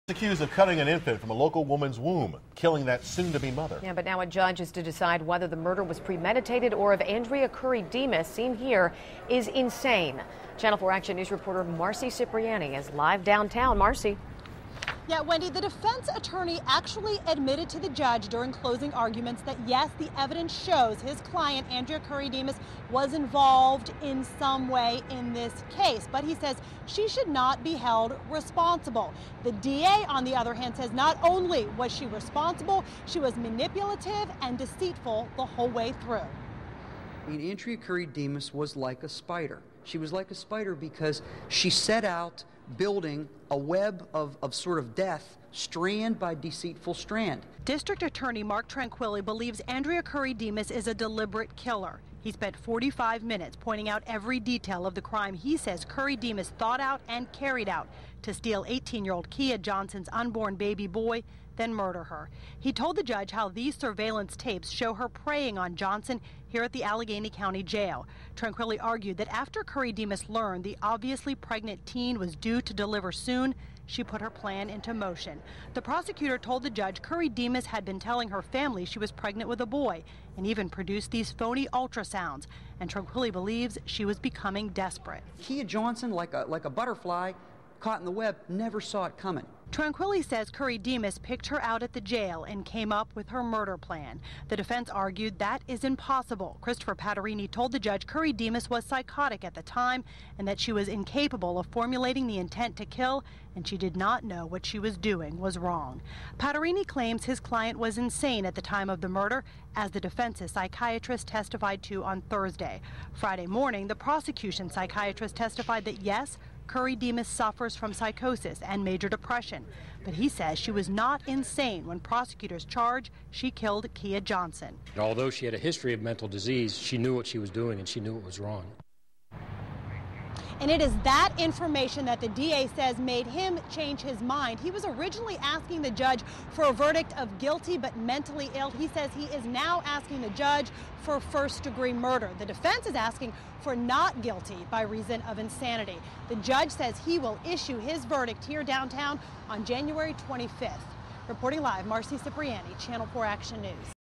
Accused of cutting an infant from a local woman's womb, killing that soon-to-be mother. Yeah, but now a judge is to decide whether the murder was premeditated or if Andrea curry-demus, seen here, is insane. Channel 4 Action News reporter Marcy Cipriani is live downtown. Marcy. Yeah, Wendy, the defense attorney actually admitted to the judge during closing arguments that, yes, the evidence shows his client, Andrea curry-demus, was involved in some way in this case. But he says she should not be held responsible. The DA, on the other hand, says not only was she responsible, she was manipulative and deceitful the whole way through. I mean, Andrea curry-demus was like a spider. She was like a spider because she set out building a web of sort of death, strand by deceitful strand. District Attorney Mark Tranquilli believes Andrea curry-demus is a deliberate killer. He spent 45 minutes pointing out every detail of the crime he says curry-demus thought out and carried out to steal 18-year-old Kia Johnson's unborn baby boy, then murder her. He told the judge how these surveillance tapes show her preying on Johnson here at the Allegheny County Jail. Tranquilli argued that after curry-demus learned the obviously pregnant teen was due to deliver soon, she put her plan into motion. The prosecutor told the judge curry-demus had been telling her family she was pregnant with a boy and even produced these phony ultrasounds. And Tranquilli believes she was becoming desperate. Kia Johnson, like a butterfly caught in the web, never saw it coming. Tranquilli says curry-demus picked her out at the jail and came up with her murder plan. The defense argued that is impossible. Christopher Paterini told the judge curry-demus was psychotic at the time and that she was incapable of formulating the intent to kill, and she did not know what she was doing was wrong. Paterini claims his client was insane at the time of the murder, as the defense's psychiatrist testified to on Thursday. Friday morning, the prosecution psychiatrist testified that yes, curry-demus suffers from psychosis and major depression, but he says she was not insane when prosecutors charge she killed Kia Johnson. Although she had a history of mental disease, she knew what she was doing and she knew it was wrong. And it is that information that the DA says made him change his mind. He was originally asking the judge for a verdict of guilty but mentally ill. He says he is now asking the judge for first-degree murder. The defense is asking for not guilty by reason of insanity. The judge says he will issue his verdict here downtown on January 25th. Reporting live, Marcy Cipriani, Channel 4 Action News.